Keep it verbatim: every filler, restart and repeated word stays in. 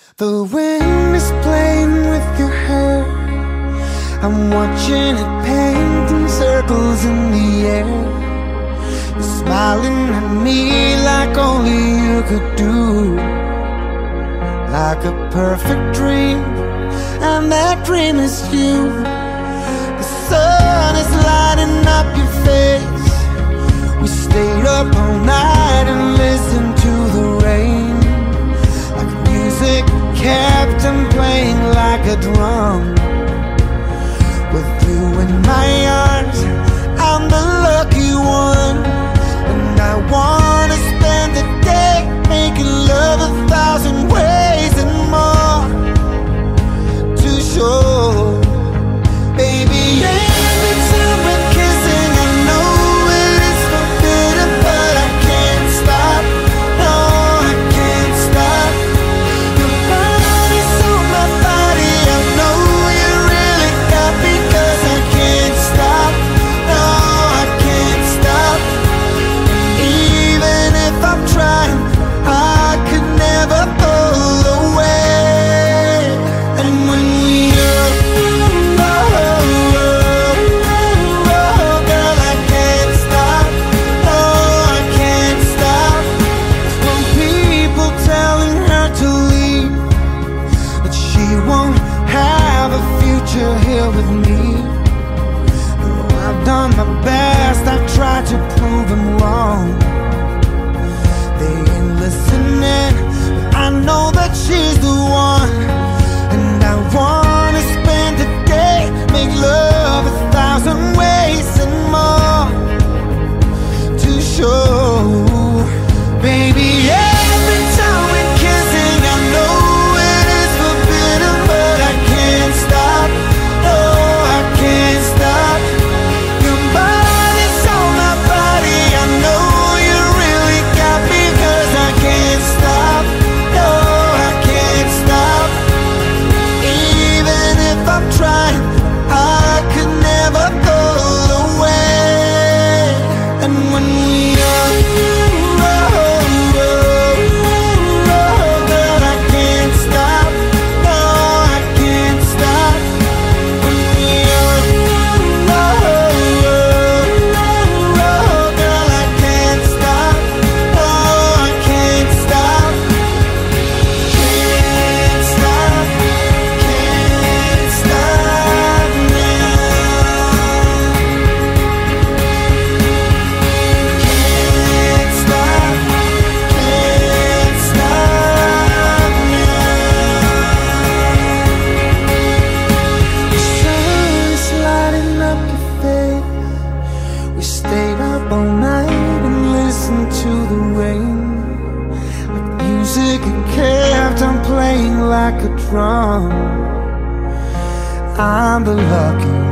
The wind is playing with your hair. I'm watching it painting circles in the air. You're smiling at me like only you could do, like a perfect dream, and that dream is you. The sun is lighting up your face. We stayed up all night and listened to the rain, like music kept on playing like a drum. With you in my arms, I'm the lucky one. And I wanna spend the day making love a thousand ways and more to show. Baby, every time we're kissing, I know it is forbidden, but I can't stop. No, I can't stop. Your body's on my body, I know you really got me, 'cause I can't stop. No, I can't stop. Even if I'm trying, I could never pull away. And when we are, oh, oh, oh, girl, I can't stop. No, I can't stop. From people telling her to leave, that she won't have a future here with me. Though I've done my best, I've tried to prove them wrong. They ain't listening, but I know that she's the one. And I wanna spend the day, make love a thousand ways and more to show. Baby, every time we're kissing, I know it is forbidden, but I can't stop. No, I can't stop. Your body's on my body, I know you really got me, 'cause I can't stop. No, I can't stop. Even if I'm trying, I could never go away. And when we are, oh, oh, oh, girl, I can't stop. No, I can't stop. When we are, oh, oh, oh, girl, I can't stop. No, I can't stop. Can't stop. Can't stop now. Can't stop. Can't stop now. The sun is lighting up your face. We stayed up all night and listened to the rain, like music and kept on playing like a drum. I'm the lucky